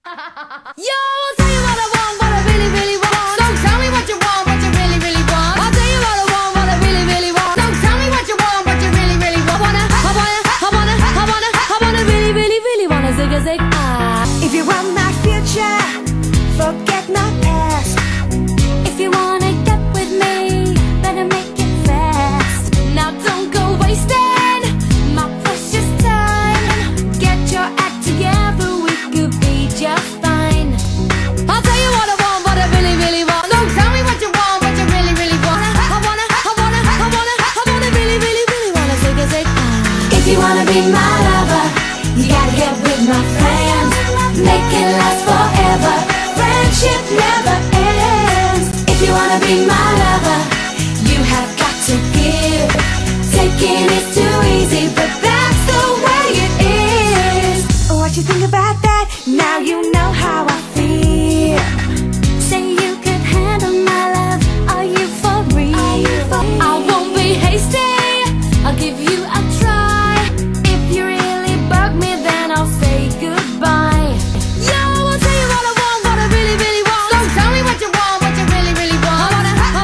Yo, I'll tell you what I want, what I really, really want. So tell me what you want, what you really, really want. I'll tell you what I want, what I really, really want. So tell me what you want, what you really, really want. I wanna really, really, really wanna zig a zig. If you want my future, forget my past. If you wanna get with me, better make it fast. Now don't go wasting my precious time. Get your act together, we could be just fine. I'll tell you what I want, what I really, really want. So tell me what you want, what you really, really want. I wanna really, really, really wanna zig a zig. If you wanna be my lover, you gotta get with my friends. Make it last forever. Friendship never ends. If you wanna be my lover, you have got to give. Taking is too easy, but that's the way it is. What you think about that? Now you know how I feel. Say you could handle my love. Are you for real? I won't be hasty, I'll give you a try. If you really bug me, then I'll say goodbye. Yo, I'll tell you what I want, what I really, really want. So tell me what you want, what you really, really want. I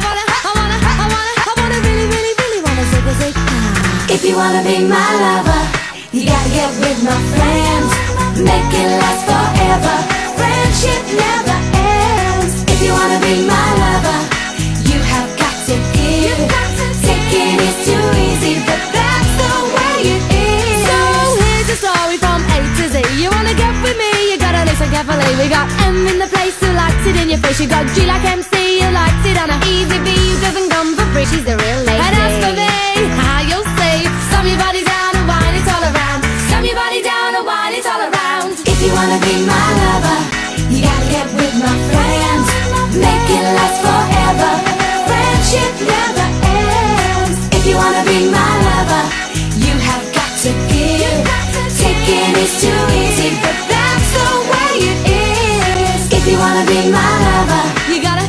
wanna really, really, really wanna zig a zig. If you wanna be my lover, you gotta get with my friends. Make it last forever. Friendship never ends. If you wanna be my lover, you have got to give. Taking is too easy, but that's the way it is. So here's your story from A to Z. You wanna get with me, you gotta listen carefully. We got M in the place who likes it in your face. You got G like MC, who likes it on a easy B, who doesn't come for free. She's the real lady. And as for me, how you'll say, slam your body down and wine it all around. Slam your body down and wine it all around. If you wanna be my lover, you gotta get with my friends. Make it last forever. Friendship never ends. If you wanna be my lover, you have got to give. Taking is too easy, but that's the way it is. If you wanna be my lover, You gotta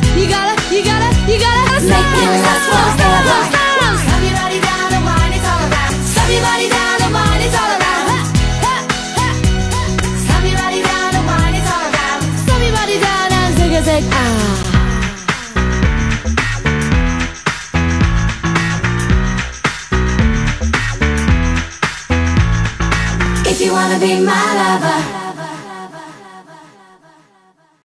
make it last forever. Slam your body down and wine it all around. Slam your body down and wine it all around. Slam your body down and wine it all around. Slam your body down and zig a zig. If you wanna be my lover,